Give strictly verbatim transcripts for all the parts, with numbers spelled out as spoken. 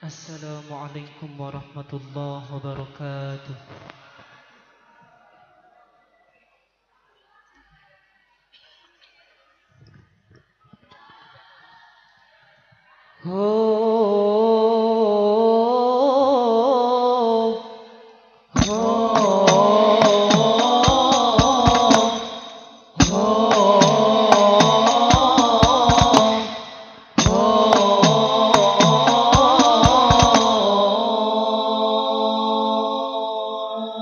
Assalamualaikum warahmatullahi wabarakatuh. Oh, oh, oh, oh.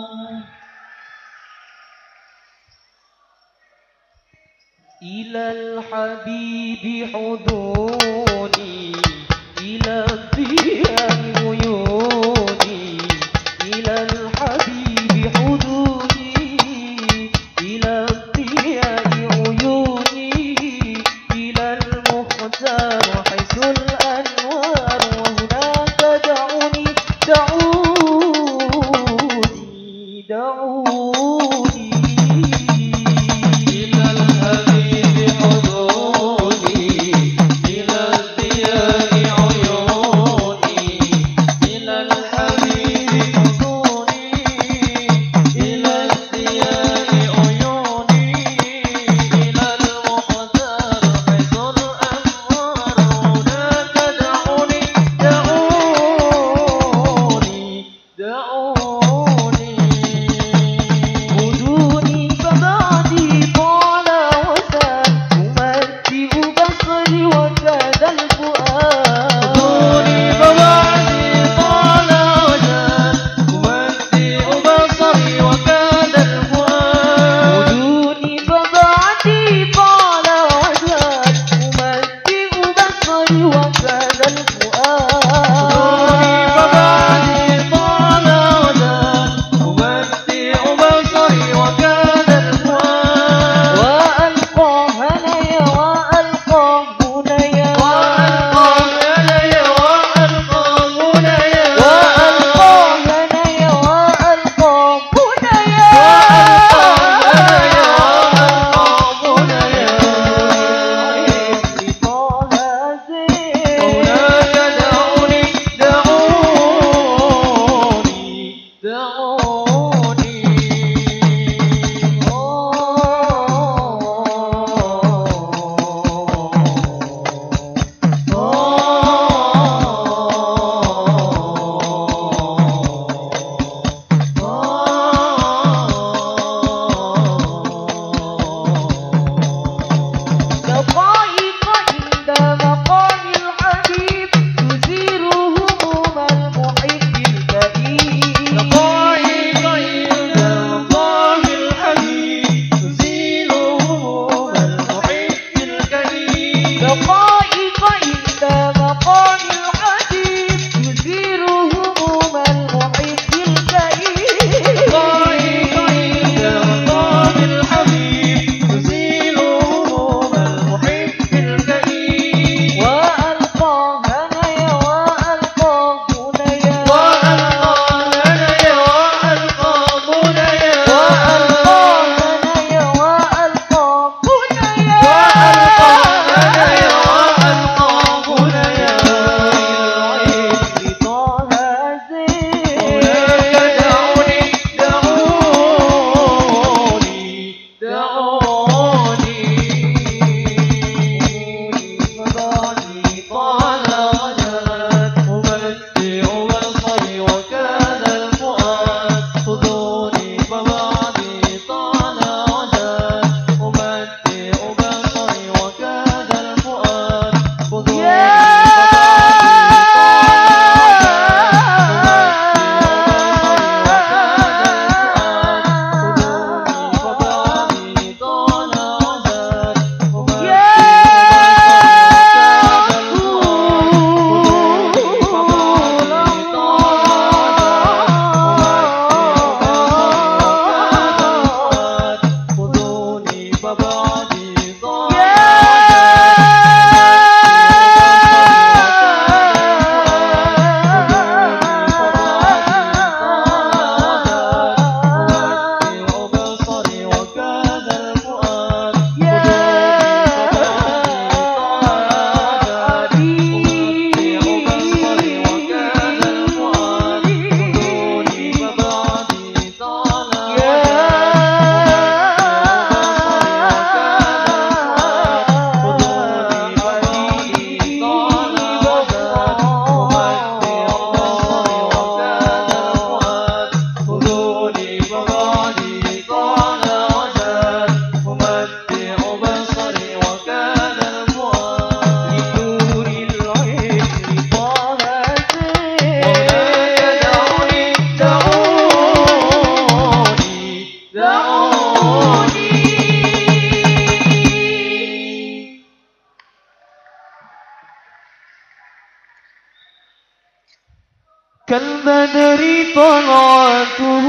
كالبدر طلعته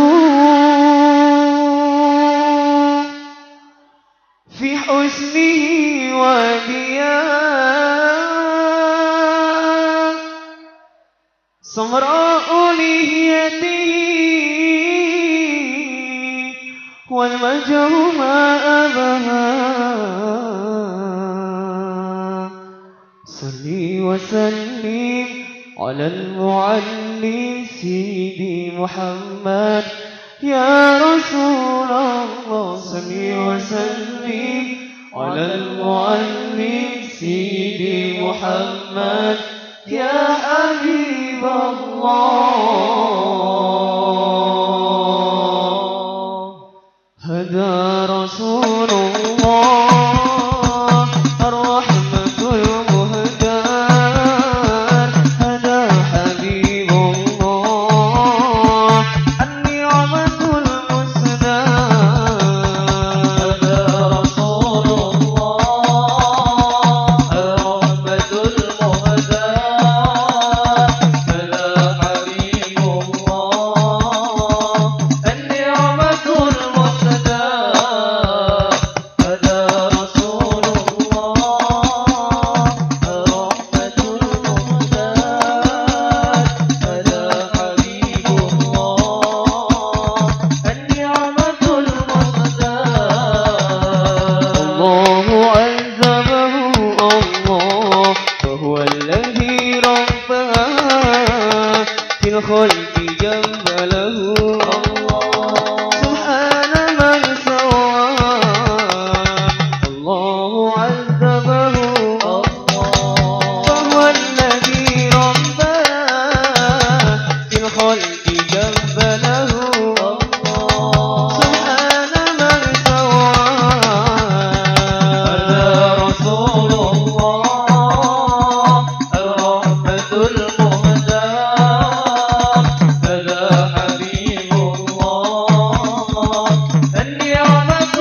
في حسنه وضياء سمراء لحيته والوجه ما أبهى صلي وسلم على المعلم سيدي محمد يا رسول الله صلي وسلم على المعلم سيدي محمد يا حبيب الله هذا رسول الله الرحمة المهداة هذا حبيب الله النعمة المسداة هذا رسول الله الرحمة المهداة هذا حبيب الله النعمة المسداة هذا رسول الله الرحمة المهداة هذا حبيب الله النعمة المسداة الله عذبه الله فهو الذي ربى في الخلق جمله سبحان من سواه الله عذبه فهو الذي ربى في الخلق جمله سبحان من سواه هذا رسول الله الرحمة المهداة هذا حبيب الله النعمة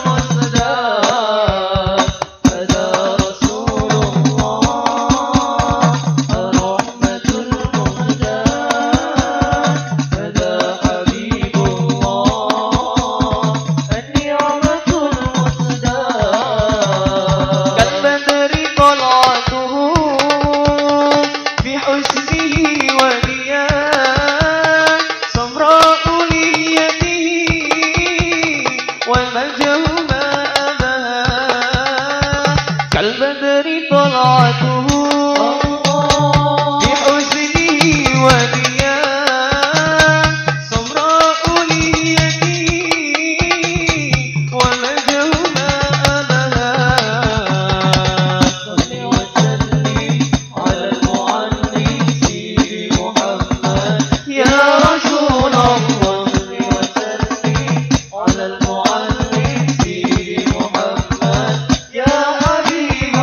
المسداة هذا رسول الله الرحمة المهداة هذا حبيب الله النعمة المسداة كالبدر طلعته في حسنه وضياء سمراء لحيته والوجه ما أبهى كالبدر طلعته في حسنه وضياء سمراء لحيته والوجه ما أبهى صل وسلم على المعلم سيدي محمد يا رسول الله صل وسلم على المعلم سيدي محمد يا حبيب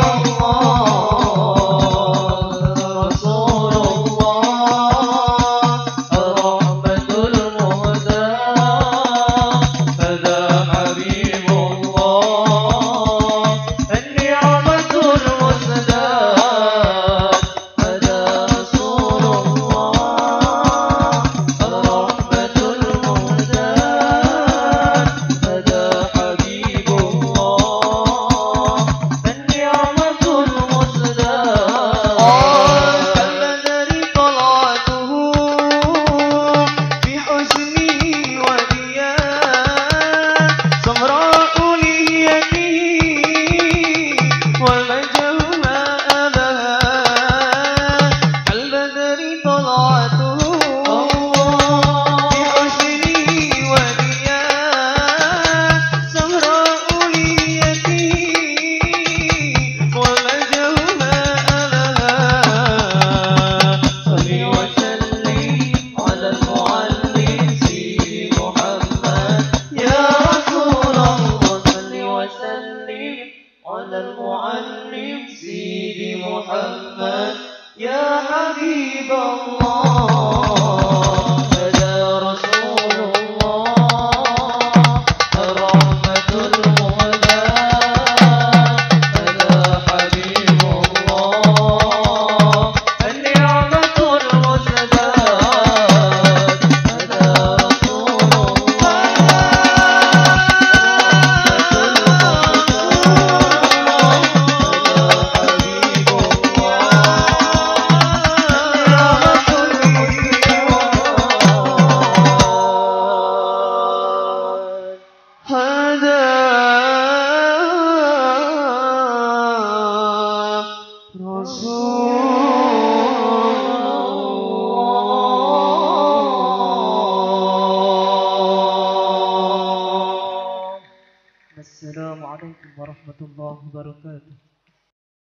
الله رسول الله الرحمة المهداة هذا حبيب الله النعمة المسداة هذا رسول الله الرحمة المهداة هذا حبيب الله النعمة المسداة كالبدر طلعته في حسنه وضياء سمراء لحيته والوجه ما أبهى كالبدر طلعته في حسنه وضياء سمراء لحيته والوجه ما أبهى صل وسلم على المعلم سيدي محمد يا رسول الله صل وسلم على المعلم سيدي محمد يا حبيب الله هذا رسول الله الرحمة المهداة هذا حبيب الله النعمة المسداة Assalamualaikum warahmatullahi wabarakatuh.